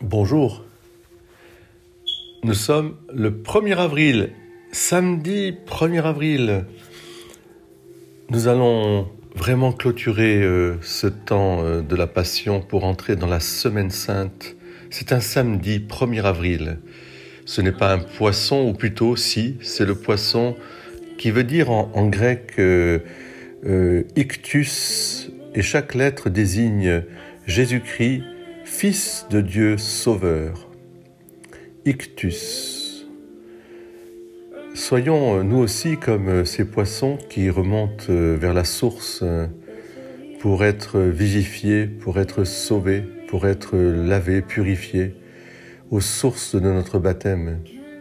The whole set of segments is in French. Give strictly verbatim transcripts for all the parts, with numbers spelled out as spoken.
Bonjour, nous sommes le premier avril, samedi premier avril. Nous allons vraiment clôturer euh, ce temps euh, de la Passion pour entrer dans la Semaine Sainte. C'est un samedi premier avril. Ce n'est pas un poisson, ou plutôt si, c'est le poisson qui veut dire en, en grec euh, euh, ictus, et chaque lettre désigne Jésus-Christ, Fils de Dieu Sauveur. Ictus. Soyons nous aussi comme ces poissons qui remontent vers la source pour être vivifiés, pour être sauvés, pour être lavés, purifiés, aux sources de notre baptême.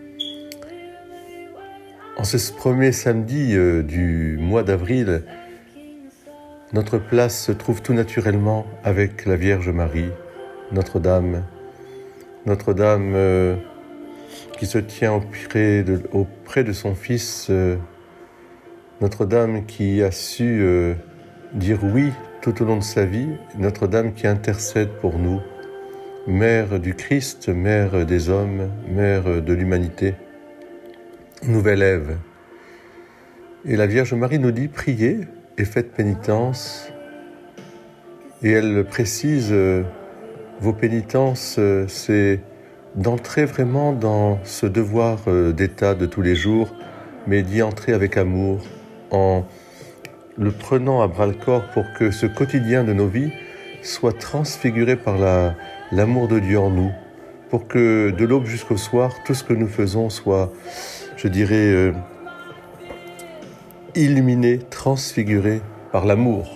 En ce premier samedi du mois d'avril, notre place se trouve tout naturellement avec la Vierge Marie, Notre-Dame, Notre-Dame euh, qui se tient auprès de, auprès de son Fils, euh, Notre-Dame qui a su euh, dire oui tout au long de sa vie, Notre-Dame qui intercède pour nous, Mère du Christ, Mère des hommes, Mère de l'humanité, nouvelle Ève. Et la Vierge Marie nous dit « Priez et faites pénitence ». Et elle précise euh, vos pénitences, euh, c'est d'entrer vraiment dans ce devoir euh, d'état de tous les jours, mais d'y entrer avec amour, en le prenant à bras-le-corps pour que ce quotidien de nos vies soit transfiguré par la, l'amour de Dieu en nous, pour que de l'aube jusqu'au soir, tout ce que nous faisons soit, je dirais, euh, illuminé, transfiguré par l'amour.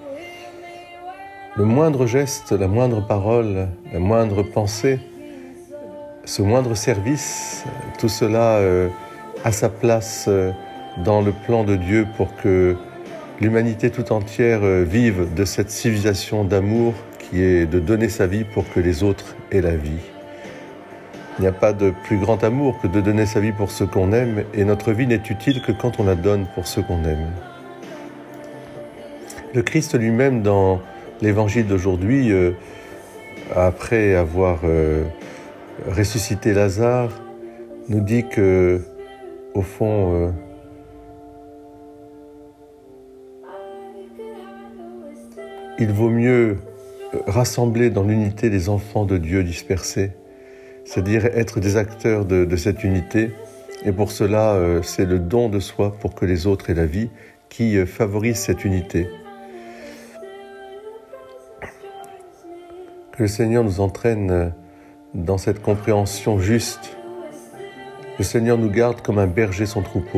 Le moindre geste, la moindre parole, la moindre pensée, ce moindre service, tout cela euh, a sa place euh, dans le plan de Dieu pour que l'humanité tout entière euh, vive de cette civilisation d'amour qui est de donner sa vie pour que les autres aient la vie. Il n'y a pas de plus grand amour que de donner sa vie pour ceux qu'on aime, et notre vie n'est utile que quand on la donne pour ceux qu'on aime. Le Christ lui-même, dans l'évangile d'aujourd'hui, euh, après avoir euh, ressuscité Lazare, nous dit que, au fond, euh, il vaut mieux rassembler dans l'unité les enfants de Dieu dispersés, c'est-à-dire être des acteurs de, de cette unité. Et pour cela, euh, c'est le don de soi pour que les autres aient la vie qui euh, favorise cette unité. Que le Seigneur nous entraîne dans cette compréhension juste. Le Seigneur nous garde comme un berger son troupeau.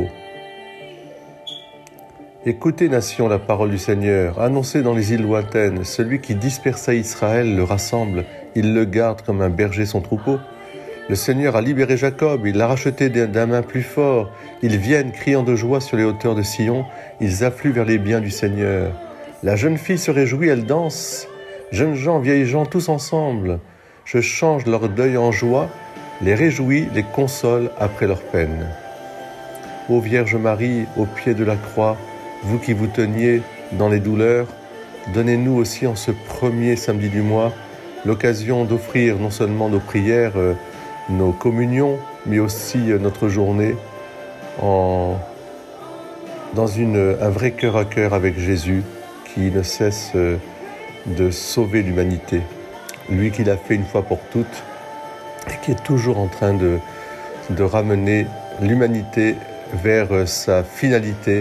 Écoutez, nation, la parole du Seigneur, annoncez dans les îles lointaines, celui qui dispersa Israël le rassemble, il le garde comme un berger son troupeau. Le Seigneur a libéré Jacob, il l'a racheté d'un main plus fort. Ils viennent criant de joie sur les hauteurs de Sion, ils affluent vers les biens du Seigneur. La jeune fille se réjouit, elle danse. Jeunes gens, vieilles gens, tous ensemble, je change leur deuil en joie, les réjouis, les console après leur peine. Ô Vierge Marie, au pied de la croix, vous qui vous teniez dans les douleurs, donnez-nous aussi en ce premier samedi du mois l'occasion d'offrir non seulement nos prières, euh, nos communions, mais aussi euh, notre journée en, dans une, un vrai cœur à cœur avec Jésus qui ne cesse euh, de sauver l'humanité, lui qui l'a fait une fois pour toutes et qui est toujours en train de, de ramener l'humanité vers sa finalité,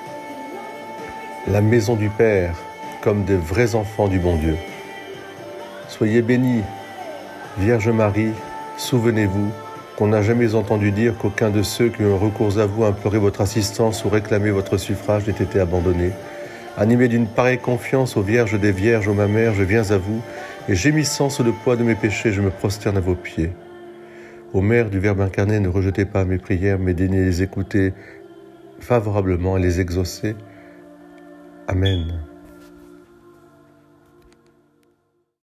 la maison du Père, comme des vrais enfants du bon Dieu. Soyez bénis, Vierge Marie, souvenez-vous qu'on n'a jamais entendu dire qu'aucun de ceux qui ont recours à vous à implorer votre assistance ou réclamer votre suffrage n'ait été abandonné. Animé d'une pareille confiance, ô Vierge des Vierges, ô ma mère, je viens à vous, et gémissant sous le poids de mes péchés, je me prosterne à vos pieds. Ô Mère du Verbe incarné, ne rejetez pas mes prières, mais daignez les écouter favorablement et les exaucer. Amen.